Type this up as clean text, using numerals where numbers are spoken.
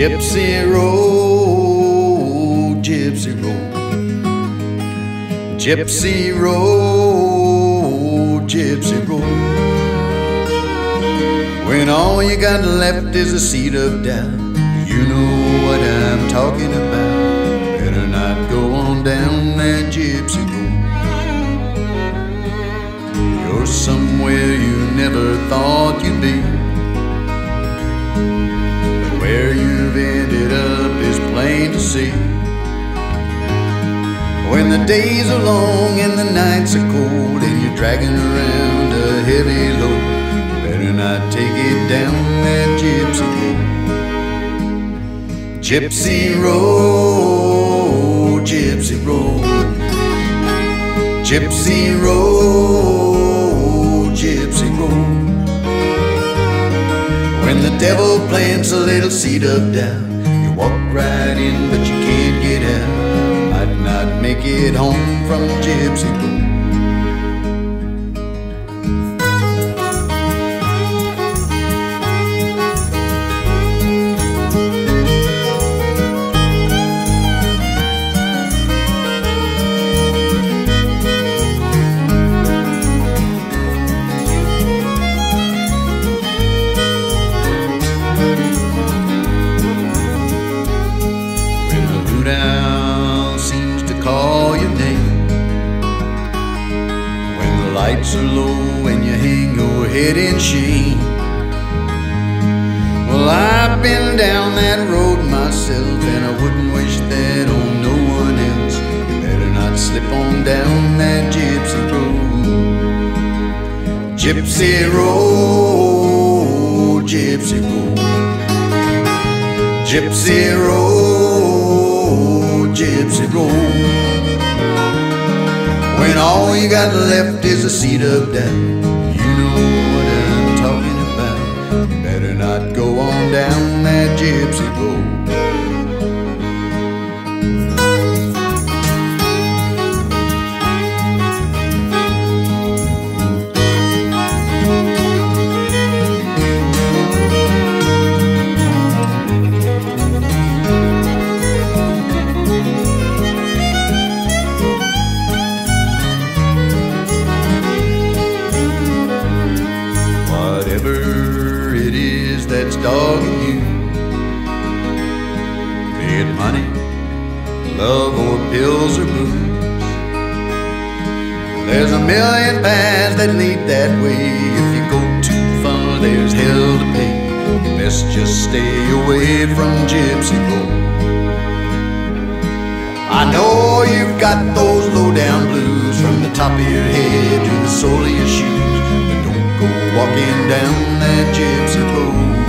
Gypsy road, gypsy road, gypsy road, gypsy road. When all you got left is a seed of doubt, you know what I'm talking about. Better not go on down that gypsy road. You're somewhere you never thought you'd be, but where you've ended up is plain to see. When the days are long and the nights are cold and you're dragging around a heavy load, better not take it down that gypsy road. Gypsy road, gypsy road, gypsy road, gypsy road. When the devil plants a little seed of doubt, you walk right in but you can't get out. Might not make it home from the gypsy road. Seems to call your name when the lights are low and you hang your head in shame. Well, I've been down that road myself, and I wouldn't wish that on no one else. You better not slip on down that gypsy road. Gypsy road, gypsy road, gypsy road, gypsy road. When all you got left is a seed of doubt, you know what I'm talking about. You better not go on down that gypsy road. Whatever it is that's dogging you, be it money, love, or pills or booze, there's a million paths that lead that way. If you go too far, there's hell to pay. You best just stay away from gypsy road. I know you've got those low-down blues from the top of your head to the sole of your shoes, but don't go walking down that gypsy road.